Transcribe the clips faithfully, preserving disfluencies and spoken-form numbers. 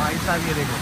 भाई साहब ये देखो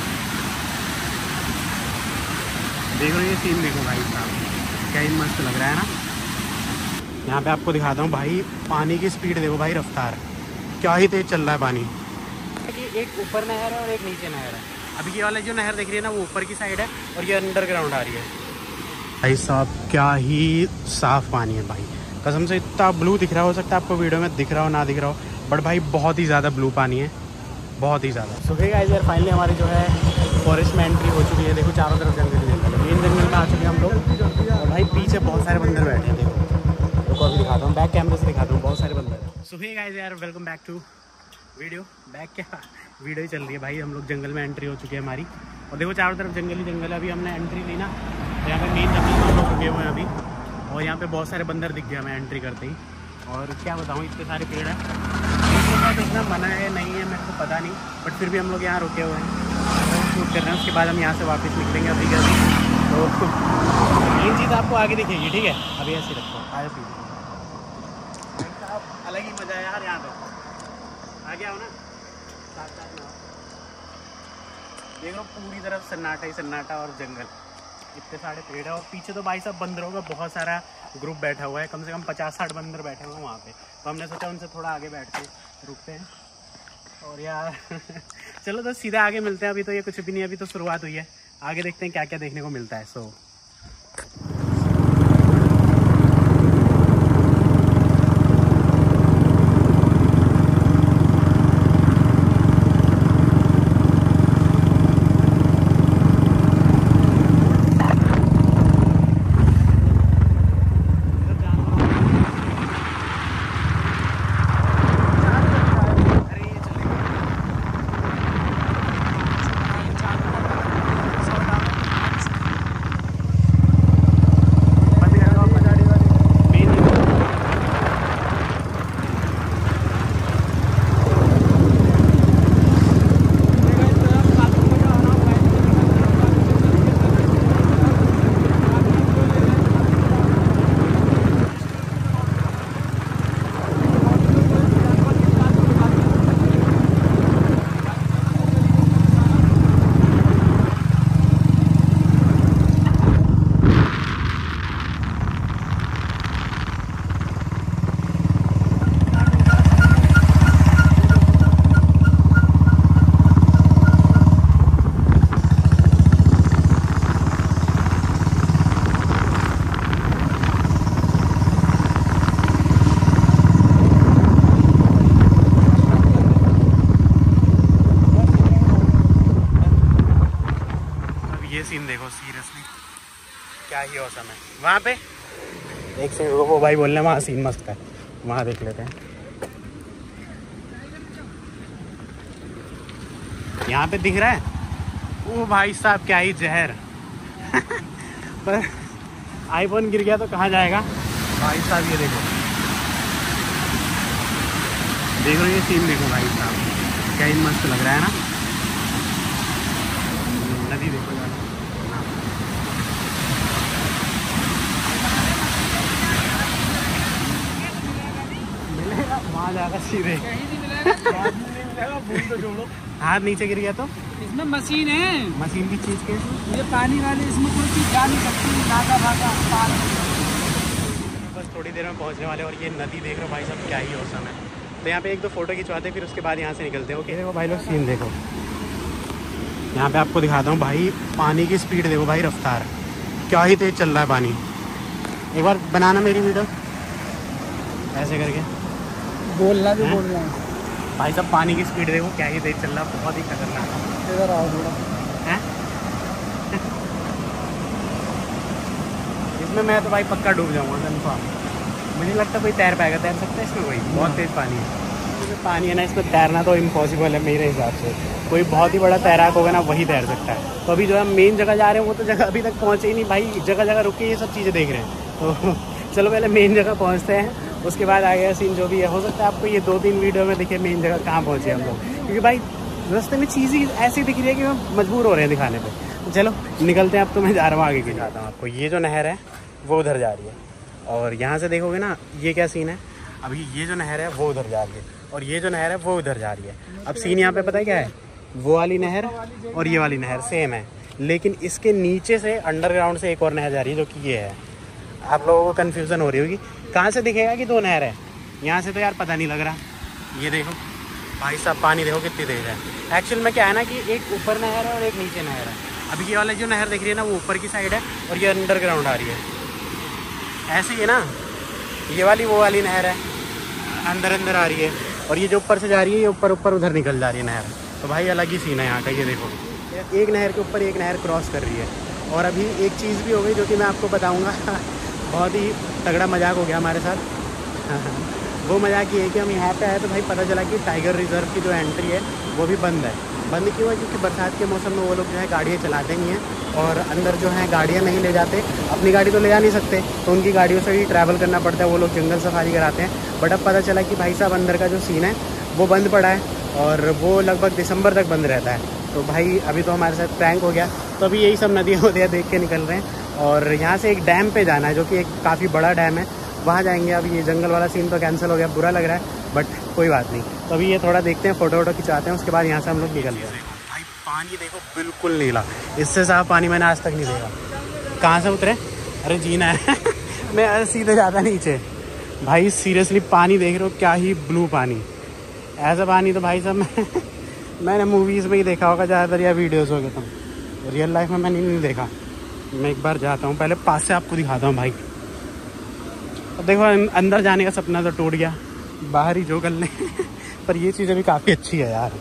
देखो ये सीन देखो भाई साहब, क्या ही मस्त लग रहा है ना। यहाँ पे आपको दिखाता हूँ भाई, पानी की स्पीड देखो भाई, रफ्तार क्या ही तेज चल रहा है पानी। एक ऊपर नहर है और एक नीचे नहर है। अभी ये वाला जो नहर दिख रही है ना वो ऊपर की साइड है और ये अंडरग्राउंड आ रही है। भाई साहब क्या ही साफ पानी है भाई, कसम से इतना ब्लू दिख रहा हो सकता है आपको वीडियो में दिख रहा हो ना दिख रहा हो, बट भाई बहुत ही ज़्यादा ब्लू पानी है, बहुत ही ज़्यादा। सुबह गाइस यार फाइनली हमारी जो है फॉरेस्ट में एंट्री हो चुकी है। देखो चारों तरफ जंगल ही जंगल है, मेन जंगल में आ चुके हैं हम लोग। और भाई पीछे बहुत सारे बंदर बैठे हैं, देखो देखो अभी दिखाता हूँ, बैक कैमरे से दिखाता हूँ, बहुत सारे बंदर हैं। सुबह गाइस यार welcome back to video. Back क्या वीडियो ही चल रही है भाई, हम लोग जंगल में एंट्री हो चुकी है हमारी। और देखो चारों तरफ जंगल ही जंगल है। अभी हमने एंट्री ली ना, तो यहाँ पे मेन जंगल में हम लोग रुके हुए हैं अभी, और यहाँ पे बहुत सारे बंदर दिख गए हमें एंट्री करते ही। और क्या बताऊँ, इतने सारे पेड़ हैं, तो इतना मना है नहीं है मेरे को पता नहीं, बट फिर भी हम लोग यहाँ रुके हुए हैं, शूट कर रहे हैं। उसके बाद हम यहाँ से वापस निकलेंगे अभी जल्दी। तो मेन चीज़ आपको आगे दिखेगी, ठीक है। अभी ऐसे रखो, आगे पीछे अलग ही मज़ा है यार यहाँ पे, आगे आओ ना, साथ साथ में आओ। देखो पूरी तरफ सन्नाटा ही सन्नाटा और जंगल, इतने सारे पेड़ है। और पीछे तो भाई साहब बंदरों का बहुत सारा ग्रुप बैठा हुआ है, कम से कम पचास साठ बंदर बैठे हुए हैं वहाँ पे। तो हमने सोचा उनसे थोड़ा आगे बैठ के रुकते हैं। और यार चलो तो सीधा आगे मिलते हैं, अभी तो ये कुछ भी नहीं, अभी तो शुरुआत हुई है, आगे देखते हैं क्या क्या देखने को मिलता है। सो सीन देखो, सीरियसली क्या ही औसम है वहाँ पे। एक से वो भाई बोल रहे हैं वहाँ सीन मस्त है, वहाँ देख लेते हैं। यहाँ पे दिख रहा है वो भाई साहब क्या ही जहर पर आईफोन गिर गया तो कहाँ जाएगा भाई साहब। ये देखो देखो ये सीन देखो भाई साहब, क्या ही मस्त लग रहा है ना। नदी देखो यार, मिलेगा वहाँ जाकर सीधे तो जोड़ो। हाथ नीचे गिर गया तो इसमें मशीन है, मशीन की चीज के ये पानी वाले, इसमें कोई चीज जा नहीं सकती, नागा भागा पार। बस थोड़ी देर में पहुंचने वाले। और ये नदी देख रहे हो भाई साहब, क्या ही औसम है। तो यहाँ पे एक दो फोटो खिंचवाते हैं, फिर उसके बाद यहाँ से निकलते हैं। ओके देखो भाई लोग सीन देखो, यहाँ पे आपको दिखाता हूँ भाई, पानी की स्पीड देखो भाई, रफ्तार क्या ही तेज चल रहा है पानी। एक बार बनाना मेरी वीडियो ऐसे करके, बोलना भी बोल रहा है भाई साहब। पानी की स्पीड देखो क्या ही तेज चल रहा है, बहुत ही खतरनाक। इधर आओ थोड़ा है इसमें मैं तो भाई पक्का डूब जाऊंगा कंफर्म। मुझे लगता है कोई तैर पाएगा, तैर सकता है इसमें कोई? बहुत तेज पानी है, पानी है ना इसमें, तैरना तो इम्पॉसिबल है मेरे हिसाब से। कोई बहुत ही बड़ा तैराक होगा ना वही तैर सकता है। तो अभी जो हम मेन जगह जा रहे हैं वो तो जगह अभी तक पहुँचे ही नहीं भाई, जगह जगह रुक के ये सब चीज़ें देख रहे हैं। तो चलो पहले मेन जगह पहुँचते हैं, उसके बाद आगे सीन जो भी है। हो सकता है आपको ये दो तीन वीडियो में दिखे मेन जगह कहाँ पहुँचे हम लोग, क्योंकि भाई रास्ते में चीज़ ही ऐसी दिख रही है कि हम मजबूर हो रहे हैं दिखाने पे। तो चलो निकलते हैं, अब तो मैं जा रहा हूँ आगे की जाता हूँ आपको। ये जो नहर है वो उधर जा रही है, और यहाँ से देखोगे ना ये क्या सीन है। अभी ये जो नहर है वो उधर जा रही है, और ये जो नहर है वो उधर जा रही है। अब सीन यहाँ पे पता है क्या है, वो वाली नहर और ये वाली नहर सेम है, लेकिन इसके नीचे से अंडरग्राउंड से एक और नहर जा रही है जो कि ये है। आप लोगों को कन्फ्यूज़न हो रही होगी कहाँ से दिखेगा कि दो नहर है, यहाँ से तो यार पता नहीं लग रहा। ये देखो भाई साहब पानी देखो कितनी तेज़ है। एक्चुअल में क्या है ना कि एक ऊपर नहर है और एक नीचे नहर है। अभी ये वाला जो नहर दिख रही है ना वो ऊपर की साइड है और ये अंडरग्राउंड आ रही है। ऐसे ही है ना, ये वाली वो वाली नहर है अंदर अंदर आ रही है, और ये जो ऊपर से जा रही है ये ऊपर ऊपर उधर निकल जा रही है नहर। तो भाई अलग ही सीन है यहाँ का। ये देखो एक नहर के ऊपर एक नहर क्रॉस कर रही है। और अभी एक चीज़ भी हो गई जो कि मैं आपको बताऊँगा बहुत ही तगड़ा मजाक हो गया हमारे साथ। वो मजाक ये है कि हम यहाँ पे आए तो भाई पता चला कि टाइगर रिजर्व की जो एंट्री है वो भी बंद है। बंद क्यों है? क्योंकि बरसात के मौसम में वो लोग जो है गाड़ियाँ चलाते नहीं हैं और अंदर जो है गाड़ियाँ नहीं ले जाते। अपनी गाड़ी तो ले जा नहीं सकते तो उनकी गाड़ियों से ही ट्रैवल करना पड़ता है। वो लोग जंगल सफारी कराते हैं। बट अब पता चला कि भाई साहब अंदर का जो सीन है वो बंद पड़ा है और वो लगभग दिसंबर तक बंद रहता है। तो भाई अभी तो हमारे साथ प्रैंक हो गया। तो अभी यही सब नदियाँ वदियाँ देख के निकल रहे हैं और यहाँ से एक डैम पे जाना है जो कि एक काफ़ी बड़ा डैम है, वहाँ जाएंगे। अब ये जंगल वाला सीन तो कैंसिल हो गया, बुरा लग रहा है बट कोई बात नहीं। तो अभी ये थोड़ा देखते हैं, फ़ोटो वोटो खिंचाते हैं, उसके बाद यहाँ से हम लोग निकलते हैं। भाई पानी देखो बिल्कुल नीला, इससे साफ पानी मैंने आज तक नहीं देखा। कहाँ से उतरे? अरे जीना है मैं सीधे जाता नीचे। भाई सीरियसली पानी देख रहे हो, क्या ही ब्लू पानी। ऐसा पानी तो भाई साहब मैं मैंने मूवीज़ में ही देखा होगा ज़्यादातर या वीडियोज़ हो गए, तो रियल लाइफ में मैंने नहीं देखा। मैं एक बार जाता हूँ, पहले पास से आपको दिखाता हूँ भाई। अब देखो अंदर जाने का सपना तो टूट गया, बाहर ही जो कर लें पर ये चीज़ अभी काफ़ी अच्छी है यार।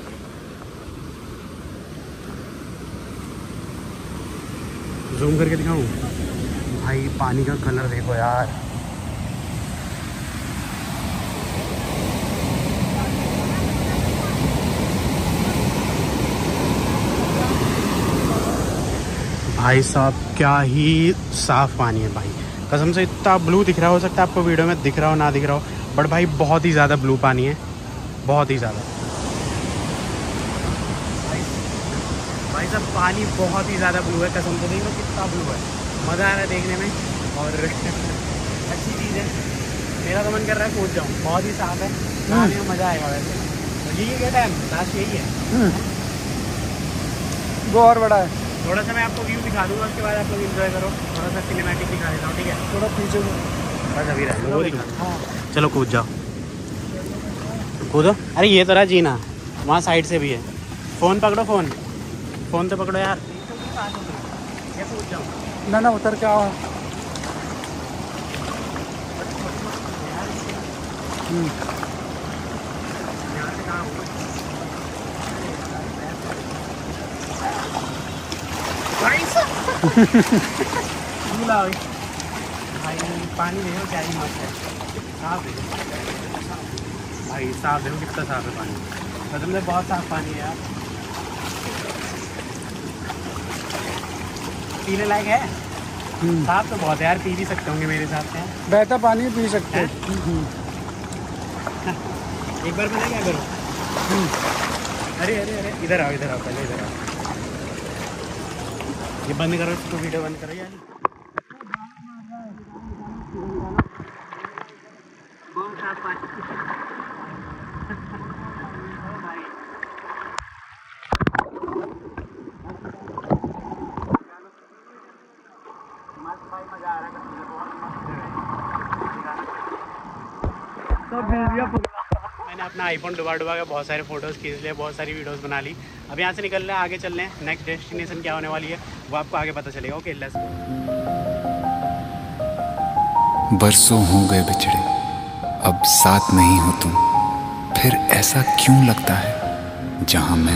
जूम करके दिखाऊँ भाई, पानी का कलर देखो यार। भाई साहब क्या ही साफ़ पानी है भाई, कसम से इतना ब्लू दिख रहा हो सकता है आपको वीडियो में दिख रहा हो ना दिख रहा हो, बट भाई बहुत ही ज़्यादा ब्लू पानी है, बहुत ही ज़्यादा। भाई भाई साहब पानी बहुत ही ज़्यादा ब्लू है, कसम से देखो कितना ब्लू है। मज़ा आ रहा है देखने में और अच्छी चीज़ है। मेरा तो मन कर रहा है कूद जाऊँ, बहुत ही साफ़ है, नहाने में मज़ा आएगा। वैसे तो यही है डैम, लास्ट यही है। वो और बड़ा है। थोड़ा सा मैं आपको व्यू दिखा दूंगा, उसके बाद आप लोग एंजॉय करो। थोड़ा सा सिनेमैटिक दिखा देता हूँ, ठीक है? थोड़ा पीछे बस अभी रह वो दिखा। हाँ चलो कूद जाओ, कूदो। अरे ये तो रहा जीना, वहाँ साइड से भी है। फ़ोन पकड़ो, फ़ोन फ़ोन तो पकड़ो यार। ये कूद जाओ ना ना उतर के आओ। भाई पानी देखो क्या ही मस्त है, साफ है भाई, साफ देखो कितना साफ है पानी, कसम से बहुत साफ पानी है यार। पीने लायक है, साफ तो बहुत है यार, पी भी सकते होंगे मेरे हिसाब से। बहता पानी पी सकते हैं। एक बार पता क्या करो, अरे अरे अरे इधर आओ, इधर आओ, पहले इधर आओ। ये बंद करो, इसको वीडियो बंद करो यार। बहुत साफ पानी भाई, मस्त भाई, मजा आ रहा है, तो मैंने अपना आईफोन डुबा डुबा के बहुत सारे फोटोज़ खींच लिए, बहुत सारी वीडियोस बना ली। अब यहाँ से निकल रहे हैं, आगे चल रहे हैं। नेक्स्ट डेस्टिनेशन क्या होने वाली है वो आपको आगे पता चलेगा। Okay let's go. बरसों हो गए बिछड़े, अब साथ नहीं हो तुम, फिर ऐसा क्यों लगता है जहां मैं